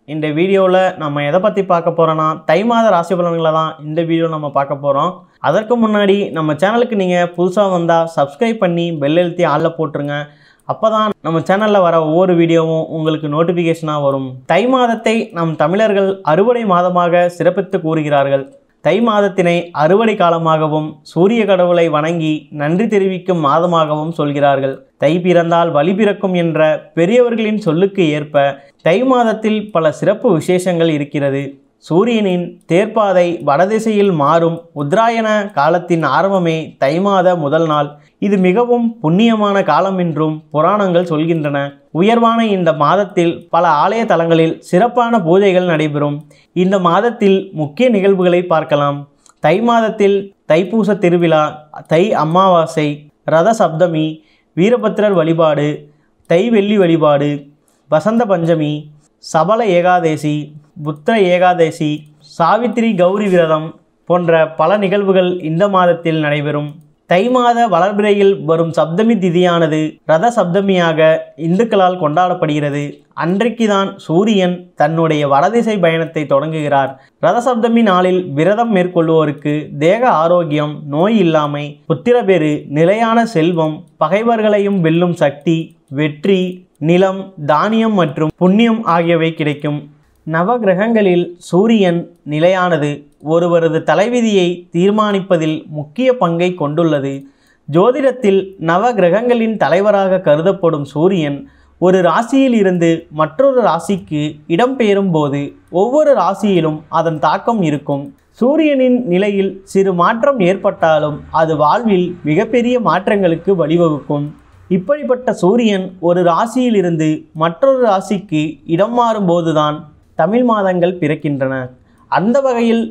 இந்த வீடியோவில் நம்ம எதை பற்றி பார்க்க போகிறோன்னா தை மாத ராசி பலன்களை தான் இந்த வீடியோ நம்ம பார்க்க போகிறோம். அதற்கு முன்னாடி நம்ம சேனலுக்கு நீங்கள் புதுசாக வந்தால் சப்ஸ்கிரைப் பண்ணி பெல் எழுத்தி ஆளில் போட்டுருங்க. அப்போ தான் நம்ம சேனலில் வர ஒவ்வொரு வீடியோவும் உங்களுக்கு நோட்டிஃபிகேஷனாக வரும். தை மாதத்தை நம் தமிழர்கள் அறுவடை மாதமாக சிறப்பித்து கூறுகிறார்கள். தை மாதத்தினை அறுவடை காலமாகவும் சூரிய கடவுளை வணங்கி நன்றி தெரிவிக்கும் மாதமாகவும் சொல்கிறார்கள். தை பிறந்தால் வழி பிறக்கும் என்ற பெரியவர்களின் சொல்லுக்கு ஏற்ப தை மாதத்தில் பல சிறப்பு விசேஷங்கள் இருக்கிறது. சூரியனின் தேர்ப்பாதை வடதிசையில் மாறும் உத்தராயண காலத்தின் ஆரம்பமே தை மாத முதல் நாள். இது மிகவும் புண்ணியமான காலம் என்றும் புராணங்கள் சொல்கின்றன. உயர்வான இந்த மாதத்தில் பல ஆலய தலங்களில் சிறப்பான பூஜைகள் நடைபெறும். இந்த மாதத்தில் முக்கிய நிகழ்வுகளை பார்க்கலாம். தை மாதத்தில் தைப்பூச திருவிழா, தை அமாவாசை, ரத சப்தமி, வீரபத்திரர் வழிபாடு, தை வெள்ளி வழிபாடு, வசந்த பஞ்சமி, சபல ஏகாதேசி, புத்திர ஏகாதேசி, சாவித்திரி கௌரி விரதம் போன்ற பல நிகழ்வுகள் இந்த மாதத்தில் நடைபெறும். தை மாத வளர்பிறையில் வரும் சப்தமி திதியானது ரத சப்தமியாக இந்துக்களால் கொண்டாடப்படுகிறது. அன்றைக்குதான் சூரியன் தன்னுடைய வடதிசை பயணத்தை தொடங்குகிறார். ரத சப்தமி நாளில் விரதம் மேற்கொள்வோருக்கு தேக ஆரோக்கியம், நோய் இல்லாமை, புத்திரபேறு, நிலையான செல்வம், பகைவர்களையும் வெல்லும் சக்தி, வெற்றி, நிலம், தானியம் மற்றும் புண்ணியம் ஆகியவை கிடைக்கும். நவகிரகங்களில் சூரியன் நிலையானது ஒருவரது தலைவிதியை தீர்மானிப்பதில் முக்கிய பங்கை கொண்டுள்ளது. ஜோதிடத்தில் நவகிரகங்களின் தலைவராக கருதப்படும் சூரியன் ஒரு ராசியில் இருந்து மற்றொரு ராசிக்கு இடம்பெயரும் போது ஒவ்வொரு ராசியிலும் அதன் தாக்கம் இருக்கும். சூரியனின் நிலையில் சிறு மாற்றம் ஏற்பட்டாலும் அது வாழ்வில் மிகப்பெரிய மாற்றங்களுக்கு வழிவகுக்கும். இப்படிப்பட்ட சூரியன் ஒரு ராசியில் இருந்து மற்றொரு ராசிக்கு இடம் மாறும்போதுதான் தமிழ் மாதங்கள் பிறக்கின்றன. அந்த வகையில்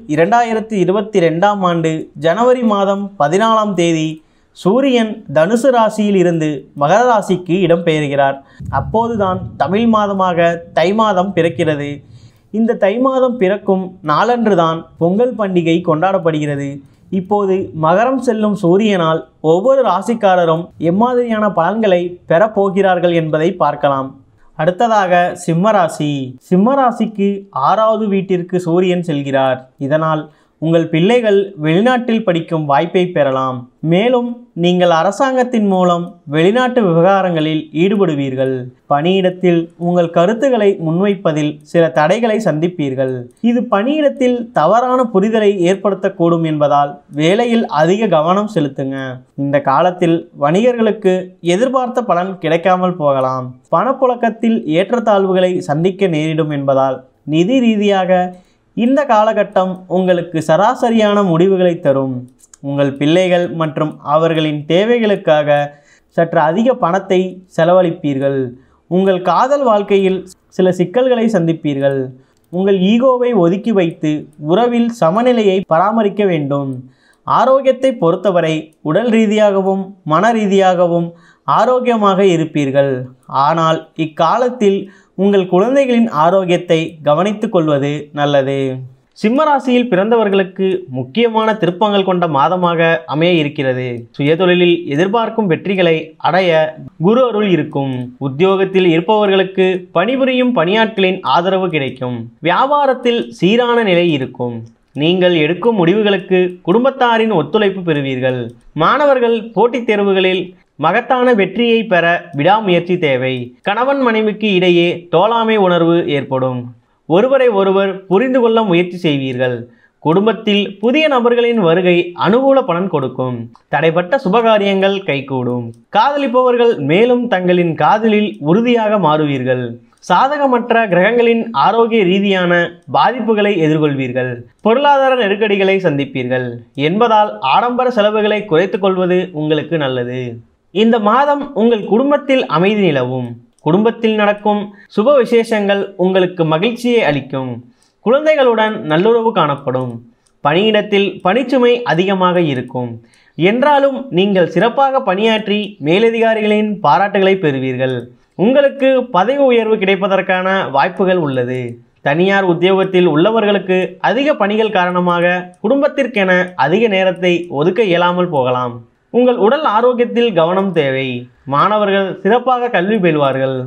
2022ஆம் ஆண்டு ஜனவரி மாதம் 14ஆம் தேதி சூரியன் தனுசு ராசியில் இருந்து மகர ராசிக்கு இடம்பெயர்கிறார். அப்போதுதான் தமிழ் மாதமாக தை மாதம் பிறக்கிறது. இந்த தை மாதம் பிறக்கும் நாளன்றுதான் பொங்கல் பண்டிகை கொண்டாடப்படுகிறது. இப்போது மகரம் செல்லும் சூரியனால் ஒவ்வொரு ராசிக்காரரும் எம்மாதிரியான பலன்களை பெறப்போகிறார்கள் என்பதை பார்க்கலாம். அடுத்ததாக சிம்மராசி. சிம்மராசிக்கு 6வது வீட்டிற்கு சூரியன் செல்கிறார். இதனால் உங்கள் பிள்ளைகள் வெளிநாட்டில் படிக்கும் வாய்ப்பை பெறலாம். மேலும் நீங்கள் அரசாங்கத்தின் மூலம் வெளிநாட்டு விவகாரங்களில் ஈடுபடுவீர்கள். பணியிடத்தில் உங்கள் கருத்துக்களை முன்வைப்பதில் சில தடைகளை சந்திப்பீர்கள். இது பணியிடத்தில் தவறான புரிதலை ஏற்படுத்தக்கூடும் என்பதால் வேலையில் அதிக கவனம் செலுத்துங்க. இந்த காலத்தில் வணிகர்களுக்கு எதிர்பார்த்த பலன் கிடைக்காமல் போகலாம். பணப்புழக்கத்தில் ஏற்றத்தாழ்வுகளை சந்திக்க நேரிடும் என்பதால் நிதி ரீதியாக இந்த காலகட்டம் உங்களுக்கு சராசரியான முடிவுகளை தரும். உங்கள் பிள்ளைகள் மற்றும் அவர்களின் தேவைகளுக்காக சற்று அதிக பணத்தை செலவழிப்பீர்கள். உங்கள் காதல் வாழ்க்கையில் சில சிக்கல்களை சந்திப்பீர்கள். உங்கள் ஈகோவை ஒதுக்கி வைத்து உறவில் சமநிலையை பராமரிக்க வேண்டும். ஆரோக்கியத்தை பொறுத்தவரை உடல் ரீதியாகவும் மன ரீதியாகவும் ஆரோக்கியமாக இருப்பீர்கள். ஆனால் இக்காலத்தில் உங்கள் குழந்தைகளின் ஆரோக்கியத்தை கவனித்துக் கொள்வது நல்லது. சிம்மராசியில் பிறந்தவர்களுக்கு முக்கியமான திருப்பங்கள் கொண்ட மாதமாக அமைய இருக்கிறது. சுயதொழிலில் எதிர்பார்க்கும் வெற்றிகளை அடைய குரு அருள் இருக்கும். உத்தியோகத்தில் இருப்பவர்களுக்கு பணிபுரியும் பணியாட்களின் ஆதரவு கிடைக்கும். வியாபாரத்தில் சீரான நிலை இருக்கும். நீங்கள் எடுக்கும் முடிவுகளுக்கு குடும்பத்தாரின் ஒத்துழைப்பு பெறுவீர்கள். மாணவர்கள் போட்டித் தேர்வுகளில் மகத்தான வெற்றியை பெற விடாமுயற்சி தேவை. கணவன் மனைவிக்கு இடையே தோழாமை உணர்வு ஏற்படும். ஒருவரை ஒருவர் புரிந்து கொள்ள முயற்சி செய்வீர்கள். குடும்பத்தில் புதிய நபர்களின் வருகை அனுகூல பலன் கொடுக்கும். தடைப்பட்ட சுபகாரியங்கள் கைகூடும். காதலிப்பவர்கள் மேலும் தங்களின் காதலில் உறுதியாக மாறுவீர்கள். சாதகமற்ற கிரகங்களின் ஆரோக்கிய ரீதியான பாதிப்புகளை எதிர்கொள்வீர்கள். பொருளாதார நெருக்கடிகளை சந்திப்பீர்கள் என்பதால் ஆடம்பர செலவுகளை குறைத்துக் கொள்வது உங்களுக்கு நல்லது. இந்த மாதம் உங்கள் குடும்பத்தில் அமைதி நிலவும். குடும்பத்தில் நடக்கும் சுப விசேஷங்கள் உங்களுக்கு மகிழ்ச்சியை அளிக்கும். குழந்தைகளுடன் நல்லுறவு காணப்படும். பணியிடத்தில் பணிச்சுமை அதிகமாக இருக்கும். என்றாலும் நீங்கள் சிறப்பாக பணியாற்றி மேலதிகாரிகளின் பாராட்டுகளை பெறுவீர்கள். உங்களுக்கு பதவி உயர்வு கிடைப்பதற்கான வாய்ப்புகள் உள்ளது. தனியார் உத்தியோகத்தில் உள்ளவர்களுக்கு அதிக பணிகள் காரணமாக குடும்பத்திற்கென அதிக நேரத்தை ஒதுக்க இயலாமல் போகலாம். உங்கள் உடல் ஆரோக்கியத்தில் கவனம் தேவை. மாணவர்கள் சிறப்பாக கல்வி பயில்வார்கள்.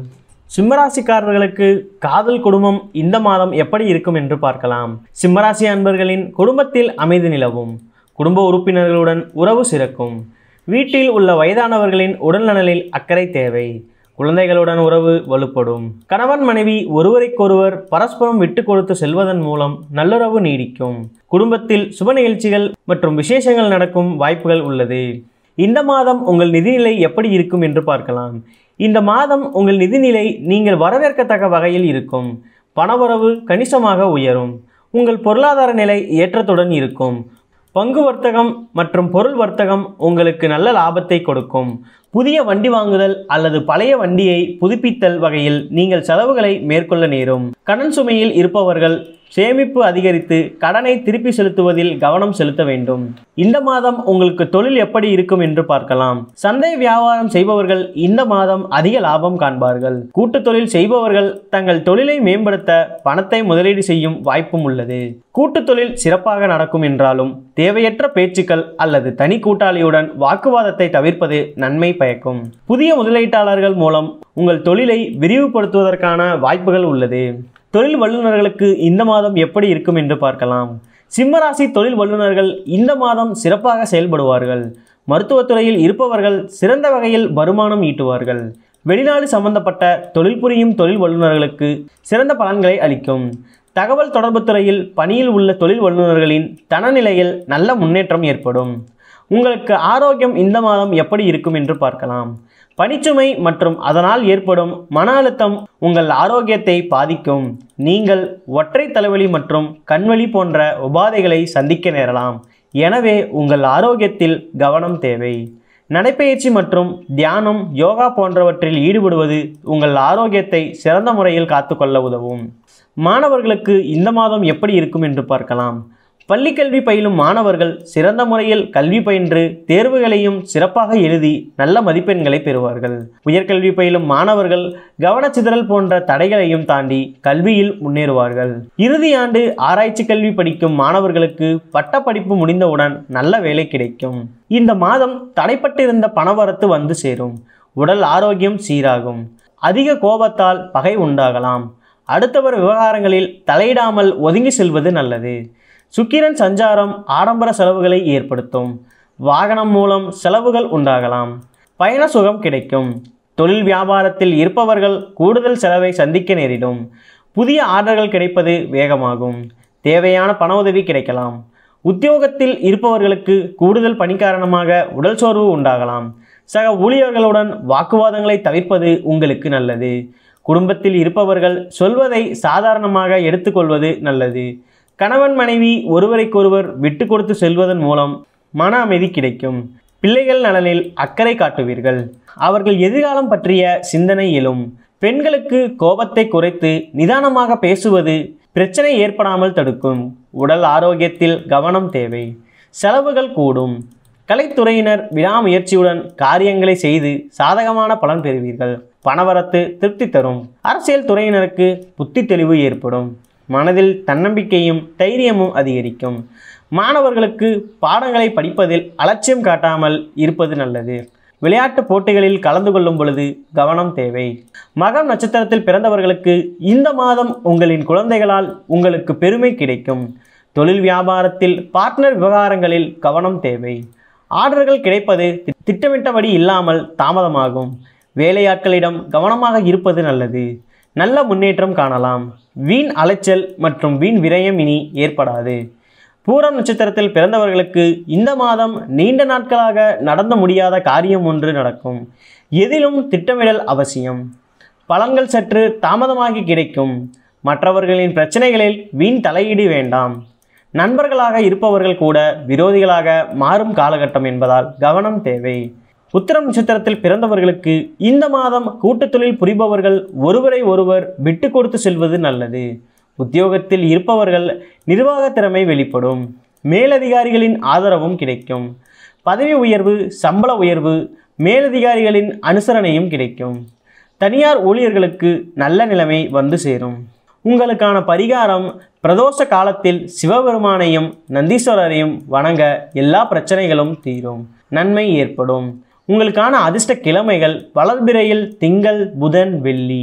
சிம்மராசிக்காரர்களுக்கு காதல் குடும்பம் இந்த மாதம் எப்படி இருக்கும் என்று பார்க்கலாம். சிம்மராசி அன்பர்களின் குடும்பத்தில் அமைதி நிலவும். குடும்ப உறுப்பினர்களுடன் உறவு சிறக்கும். வீட்டில் உள்ள வயதானவர்களின் உடல்நலனில் அக்கறை தேவை. குழந்தைகளுடன் உறவு வலுப்படும். கணவன் மனைவி ஒருவருக்கொருவர் பரஸ்பரம் விட்டு கொடுத்து செல்வதன் மூலம் நல்லுறவு நீடிக்கும். குடும்பத்தில் சுப நிகழ்ச்சிகள் மற்றும் விசேஷங்கள் நடக்கும் வாய்ப்புகள் உள்ளது. இந்த மாதம் உங்கள் நிதிநிலை எப்படி இருக்கும் என்று பார்க்கலாம். இந்த மாதம் உங்கள் நிதிநிலை நீங்கள் வரவேற்கத்தக்க வகையில் இருக்கும். பணவரவு கணிசமாக உயரும். உங்கள் பொருளாதார நிலை ஏற்றத்துடன் இருக்கும். பங்கு வர்த்தகம் மற்றும் பொருள் வர்த்தகம் உங்களுக்கு நல்ல லாபத்தை கொடுக்கும். புதிய வண்டி வாங்குதல் அல்லது பழைய வண்டியை புதுப்பித்தல் வகையில் நீங்கள் செலவுகளை மேற்கொள்ள நேரும். கடன் சுமையில் இருப்பவர்கள் சேமிப்பு அதிகரித்து கடனை திருப்பி செலுத்துவதில் கவனம் செலுத்த வேண்டும். இந்த மாதம் உங்களுக்கு தொழில் எப்படி இருக்கும் என்று பார்க்கலாம். சந்தை வியாபாரம் செய்பவர்கள் இந்த மாதம் அதிக லாபம் காண்பார்கள். கூட்டு தொழில் செய்பவர்கள் தங்கள் தொழிலை மேம்படுத்த பணத்தை முதலீடு செய்யும் வாய்ப்பும் உள்ளது. கூட்டு தொழில் சிறப்பாக நடக்கும் என்றாலும் தேவையற்ற பேச்சுக்கள் அல்லது தனி கூட்டாளியுடன் வாக்குவாதத்தை தவிர்ப்பது நன்மை பயக்கும். புதிய முதலீட்டாளர்கள் மூலம் உங்கள் தொழிலை விரிவுபடுத்துவதற்கான வாய்ப்புகள் உள்ளது. தொழில் வல்லுநர்களுக்கு இந்த மாதம் எப்படி இருக்கும் என்று பார்க்கலாம். சிம்மராசி தொழில் வல்லுநர்கள் இந்த மாதம் சிறப்பாக செயல்படுவார்கள். மருத்துவத்துறையில் இருப்பவர்கள் சிறந்த வகையில் வருமானம் ஈட்டுவார்கள். வெளிநாடு சம்பந்தப்பட்ட தொழில் புரியும் தொழில் வல்லுநர்களுக்கு சிறந்த பலன்களை அளிக்கும். தகவல் தொடர்பு துறையில் பணியில் உள்ள தொழில் வல்லுநர்களின் தனநிலையில் நல்ல முன்னேற்றம் ஏற்படும். உங்களுக்கு ஆரோக்கியம் இந்த மாதம் எப்படி இருக்கும் என்று பார்க்கலாம். பணிச்சுமை மற்றும் அதனால் ஏற்படும் மன அழுத்தம் உங்கள் ஆரோக்கியத்தை பாதிக்கும். நீங்கள் ஒற்றை தலைவலி மற்றும் கண்வலி போன்ற உபாதைகளை சந்திக்க நேரலாம். எனவே உங்கள் ஆரோக்கியத்தில் கவனம் தேவை. நடைப்பயிற்சி மற்றும் தியானம், யோகா போன்றவற்றில் ஈடுபடுவது உங்கள் ஆரோக்கியத்தை சிறந்த முறையில் காத்துக்கொள்ள உதவும். மாணவர்களுக்கு இந்த மாதம் எப்படி இருக்கும் என்று பார்க்கலாம். பள்ளிக்கல்வி பயிலும் மாணவர்கள் சிறந்த முறையில் கல்வி பயின்று தேர்வுகளையும் சிறப்பாக எழுதி நல்ல மதிப்பெண்களை பெறுவார்கள். உயர்கல்வி பயிலும் மாணவர்கள் கவனச்சிதறல் போன்ற தடைகளையும் தாண்டி கல்வியில் முன்னேறுவார்கள். இறுதி ஆண்டு ஆராய்ச்சி கல்வி படிக்கும் மாணவர்களுக்கு பட்டப்படிப்பு முடிந்தவுடன் நல்ல வேலை கிடைக்கும். இந்த மாதம் தடைப்பட்டிருந்த பணவரத்து வந்து சேரும். உடல் ஆரோக்கியம் சீராகும். அதிக கோபத்தால் பகை உண்டாகலாம். அடுத்தவர் விவகாரங்களில் தலையிடாமல் ஒதுங்கி செல்வது நல்லது. சுக்கிரன் சஞ்சாரம் ஆடம்பர செலவுகளை ஏற்படுத்தும். வாகனம் மூலம் செலவுகள் உண்டாகலாம். பயண சுகம் கிடைக்கும். தொழில் வியாபாரத்தில் இருப்பவர்கள் கூடுதல் செலவை சந்திக்க நேரிடும். புதிய ஆர்டர்கள் கிடைப்பது வேகமாகும். தேவையான பண உதவி கிடைக்கலாம். உத்தியோகத்தில் இருப்பவர்களுக்கு கூடுதல் பணி காரணமாக உடல் சோர்வு உண்டாகலாம். சக ஊழியர்களுடன் வாக்குவாதங்களை தவிர்ப்பது உங்களுக்கு நல்லது. குடும்பத்தில் இருப்பவர்கள் சொல்வதை சாதாரணமாக எடுத்துக்கொள்வது நல்லது. கணவன் மனைவி ஒருவருக்கொருவர் விட்டு கொடுத்து செல்வதன் மூலம் மன அமைதி கிடைக்கும். பிள்ளைகள் நலனில் அக்கறை காட்டுவீர்கள். அவர்கள் எதிர்காலம் பற்றிய சிந்தனை எழும். பெண்களுக்கு கோபத்தை குறைத்து நிதானமாக பேசுவது பிரச்சனை ஏற்படாமல் தடுக்கும். உடல் ஆரோக்கியத்தில் கவனம் தேவை. செலவுகள் கூடும். கலைத்துறையினர் விடாமுயற்சியுடன் காரியங்களை செய்து சாதகமான பலன் பெறுவீர்கள். பணவரத்து திருப்தி தரும். அரசியல் துறையினருக்கு புத்தி தெளிவு ஏற்படும். மனதில் தன்னம்பிக்கையும் தைரியமும் அதிகரிக்கும். மாணவர்களுக்கு பாடங்களை படிப்பதில் அலட்சியம் காட்டாமல் இருப்பது நல்லது. விளையாட்டு போட்டிகளில் கலந்து கொள்ளும் பொழுது கவனம் தேவை. மகம் நட்சத்திரத்தில் பிறந்தவர்களுக்கு இந்த மாதம் உங்களின் குழந்தைகளால் உங்களுக்கு பெருமை கிடைக்கும். தொழில் வியாபாரத்தில் பார்ட்னர் விவகாரங்களில் கவனம் தேவை. ஆர்டர்கள் கிடைப்பது திட்டமிட்டபடி இல்லாமல் தாமதமாகும். வேலையாட்களிடம் கவனமாக இருப்பது நல்லது. நல்ல முன்னேற்றம் காணலாம். வீண் அலைச்சல் மற்றும் வீண் விரயம் இனி ஏற்படாது. பூரம் நட்சத்திரத்தில் பிறந்தவர்களுக்கு இந்த மாதம் நீண்ட நாட்களாக நடந்து முடியாத காரியம் ஒன்று நடக்கும். எதிலும் திட்டமிடல் அவசியம். பலன்கள் சற்று தாமதமாகி கிடைக்கும். மற்றவர்களின் பிரச்சனைகளில் வீண் தலையீடு வேண்டாம். நண்பர்களாக இருப்பவர்கள் கூட விரோதிகளாக மாறும் காலகட்டம் என்பதால் கவனம் தேவை. உத்திரம் நட்சத்திரத்தில் பிறந்தவர்களுக்கு இந்த மாதம் கூட்டுத் தொழில் புரிபவர்கள் ஒருவரை ஒருவர் விட்டு கொடுத்து செல்வது நல்லது. உத்தியோகத்தில் இருப்பவர்கள் நிர்வாக திறமை வெளிப்படும். மேலதிகாரிகளின் ஆதரவும் கிடைக்கும். பதவி உயர்வு, சம்பள உயர்வு, மேலதிகாரிகளின் அனுசரணையும் கிடைக்கும். தனியார் ஊழியர்களுக்கு நல்ல நிலைமை வந்து சேரும். உங்களுக்கான பரிகாரம் பிரதோஷ காலத்தில் சிவபெருமானையும் நந்தீஸ்வரரையும் வணங்க எல்லா பிரச்சனைகளும் தீரும். நன்மை ஏற்படும். உங்களுக்கான அதிர்ஷ்ட கிழமைகள் வளர்பிறையில் திங்கள், புதன், வெள்ளி.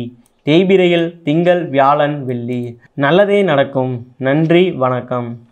தேய்பிரையில் திங்கள் வியாழன் வெள்ளி. நல்லதே நடக்கும். நன்றி, வணக்கம்.